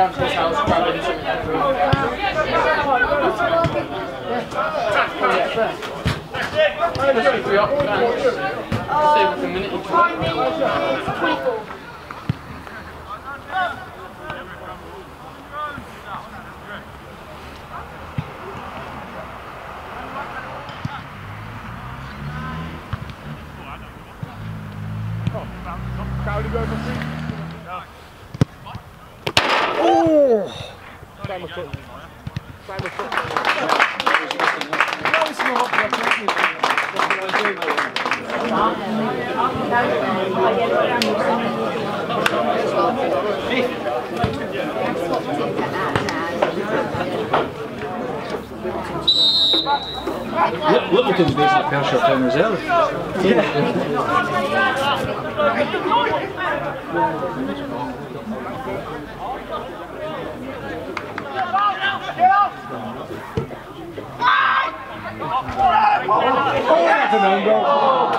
down to his house, grabbing something for him. Just if we up and save us a minute each one. 24. Cowley go for free. Oh! Same foot. Same foot. Littleton's basically Pershore Town Reserve. Yeah. That's an own goal.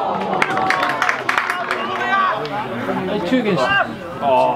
Two against. Oh,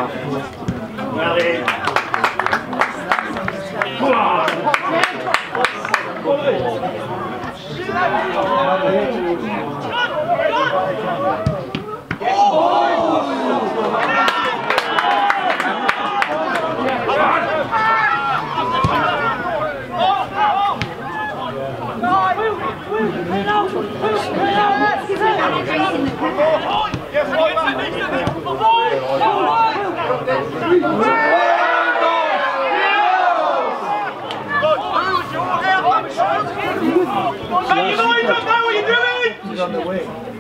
You know you don't know what you're doing! he's on the way.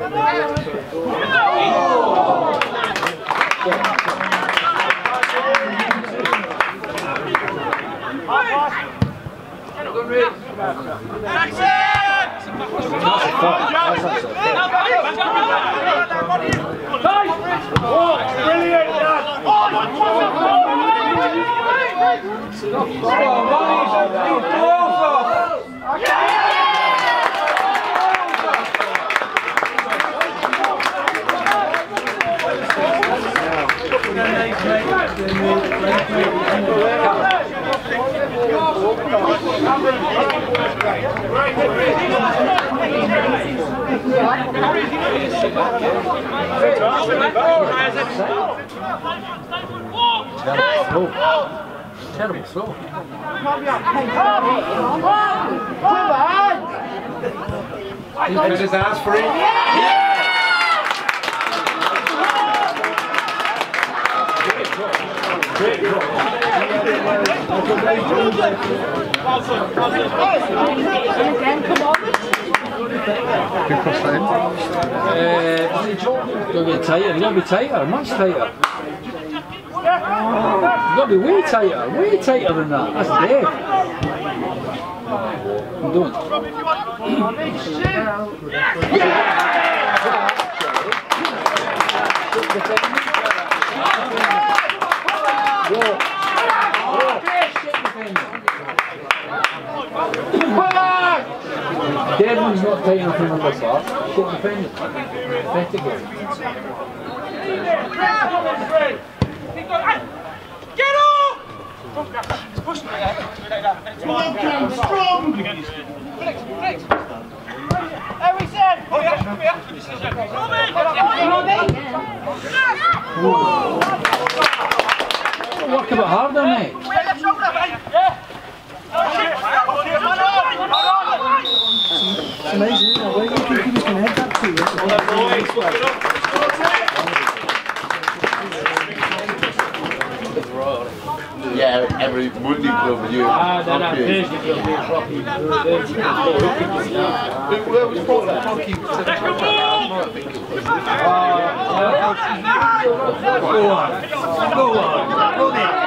Terrible throw. He's put his hands free. Great goal. Don't get tighter, you gotta be tighter, much tighter. You gotta be way tighter than that. That's dead. I'm doing it. Dead one's not tight enough in the list, shit defender. Better go. Get off! Push me like that. Strong! Flex. Hey, we said! Work a bit harder, mate. It's amazing, isn't it? Where do you think he was going to head that to? Yeah, every Monday club you. Thursday club we Robbie. Where was Pavel? Go on. Run it.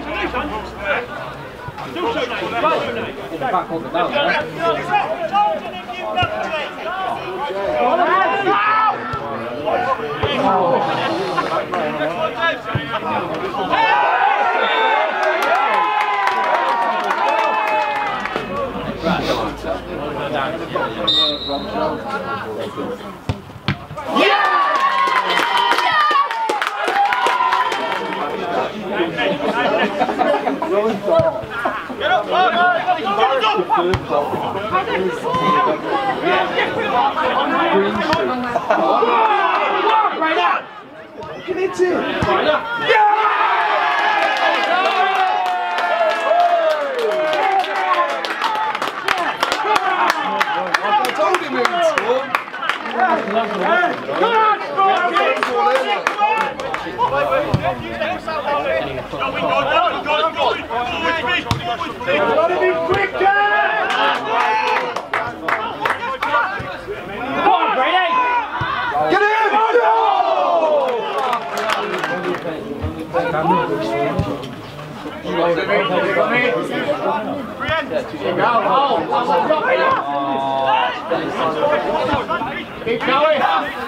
Back on the down, Keep going!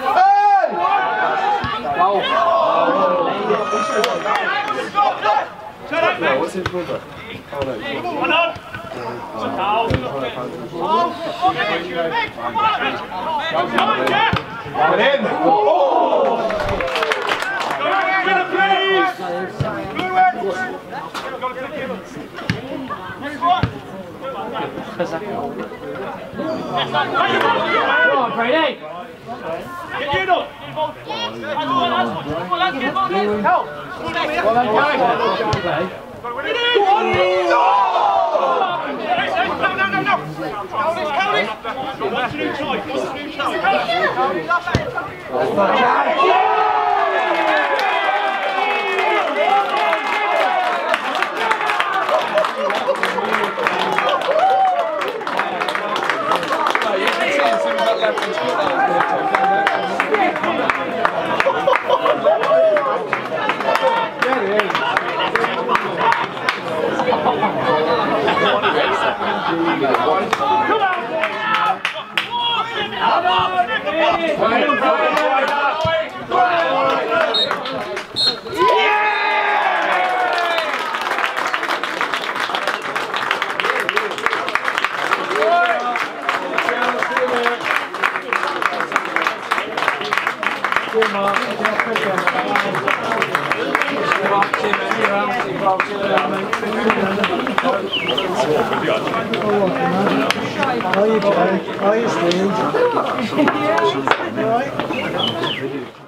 What's his brother? Oh no. One on! Get in! Oh! Come on, Brady! Get you up! What's the new choice? What's the new choice? How are you, Steve? All right?